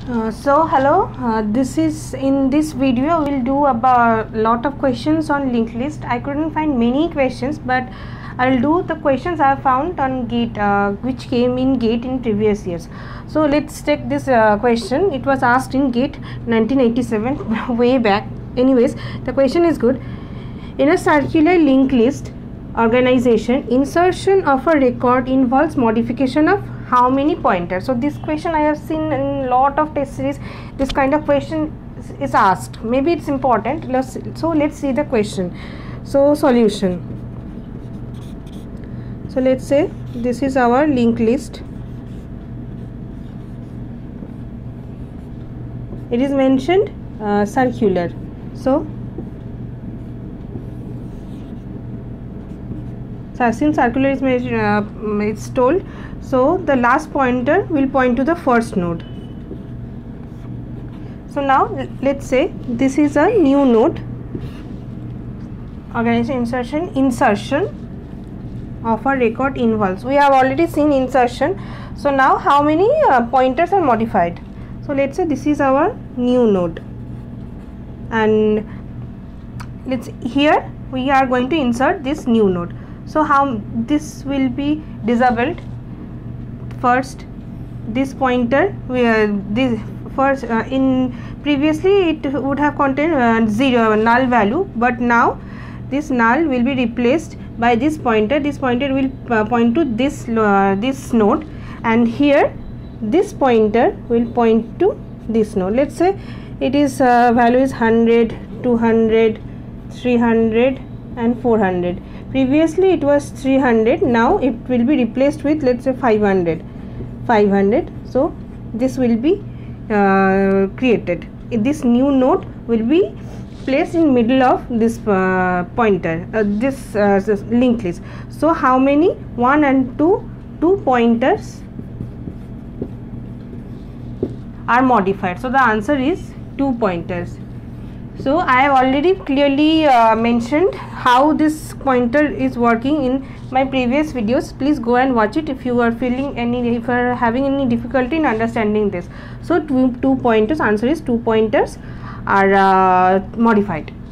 Hello, this is in this video we will do about lot of questions on linked list. I couldn't find many questions, but I will do the questions I have found on GATE, which came in GATE in previous years. So let's take this question. It was asked in GATE 1987 way back. Anyways, the question is good. In a circular linked list organization, insertion of a record involves modification of how many pointers? So this question I have seen in lot of test series. This kind of question is asked. Maybe it's important. Let's see the question. So solution. So let's say this is our linked list. It is mentioned circular. So since circular is it's told, so the last pointer will point to the first node. So now let's say this is a new node. Organization insertion of a record involves. We have already seen insertion. So now how many pointers are modified? So let's say this is our new node, and here we are going to insert this new node. So how this will be disabled? First, this pointer this first in previously it would have contained zero null value, but now this null will be replaced by this pointer. This pointer will point to this node, and here this pointer will point to this node. Let's say it is value is 100, 200, 300 and 400. Previously it was 300, now it will be replaced with, let's say, 500. So this will be created. This new node will be placed in middle of this pointer, this linked list. So how many? 1 and 2 pointers are modified. So the answer is 2 pointers. So I have already clearly mentioned how this pointer is working in my previous videos. Please go and watch it if you are if you are having any difficulty in understanding this. So two pointers, answer is 2 pointers are modified.